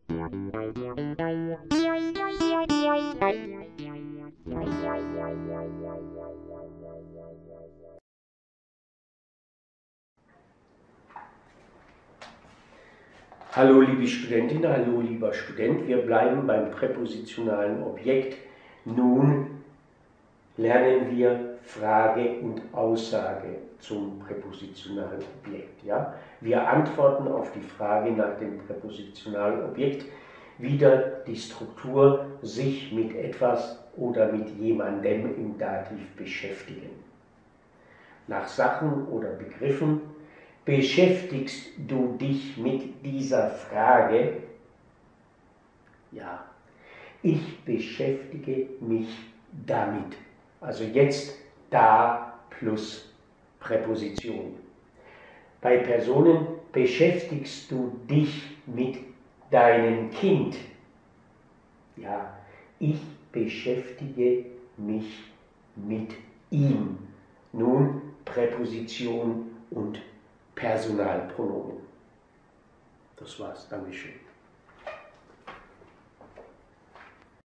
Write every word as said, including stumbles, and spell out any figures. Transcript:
Hallo liebe Studentin, hallo lieber Student, wir bleiben beim präpositionalen Objekt. Nun lernen wir Frage und Aussage zum präpositionalen Objekt. Ja? Wir antworten auf die Frage nach dem präpositionalen Objekt, wieder die Struktur sich mit etwas oder mit jemandem im Dativ beschäftigen. Nach Sachen oder Begriffen beschäftigst du dich mit dieser Frage? Ja, ich beschäftige mich damit. Also jetzt da plus Präposition. Bei Personen beschäftigst du dich mit deinem Kind? Ja, ich beschäftige mich mit ihm. Nun Präposition und Personalpronomen. Das war's. Dankeschön.